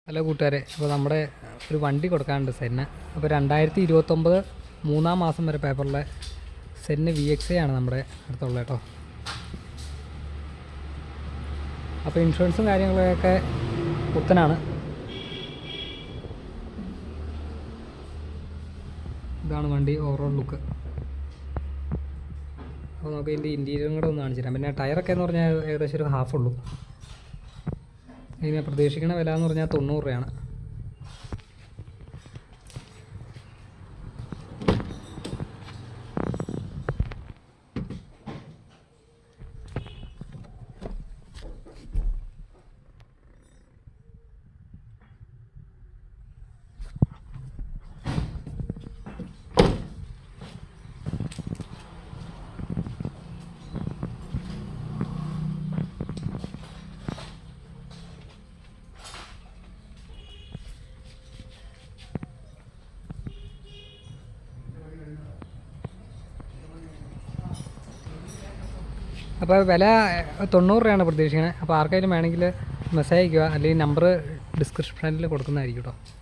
Hello കൂട്ടുകാരെ, അപ്പോൾ നമ്മുടെ ഒരു വണ്ടി കൊടുക്കാനുണ്ട് സെന്ന്. അപ്പോൾ 2029 3-ാം മാസം വരെ പേപ്പറിലെ സെന്ന് VXA ആണ് നമ്മുടെ അടുത്തുള്ളത് കേട്ടോ. അപ്പോൾ ഇൻഷുറൻസും കാര്യങ്ങളൊക്കെ പുത്തനാണ്. ഇതാണ് വണ്ടി ഓവറോൾ ലുക്ക്. അപ്പോൾ നമുക്ക് ഇതിൻ്റെ ഇൻറ്റീരിയറും കൂടെ ഒന്ന് കാണിച്ചു തരാം. പിന്നെ ടയറൊക്കെ എന്ന് പറഞ്ഞാൽ ഏകദേശം ഒരു ഹാഫ് ഉള്ളൂ. ഇതിന് പ്രതീക്ഷിക്കുന്ന വില എന്ന് പറഞ്ഞാൽ 90 രൂപയാണ്. അപ്പോൾ വില 90 രൂപയാണ് പ്രതീക്ഷിക്കുന്നത്. അപ്പോൾ ആർക്കെങ്കിലും വേണമെങ്കിൽ മെസ്സേജ് അയയ്ക്കുക, അല്ലെങ്കിൽ നമ്പർ ഡിസ്ക്രിപ്ഷനിൽ കൊടുക്കുന്നതായിരിക്കും കേട്ടോ.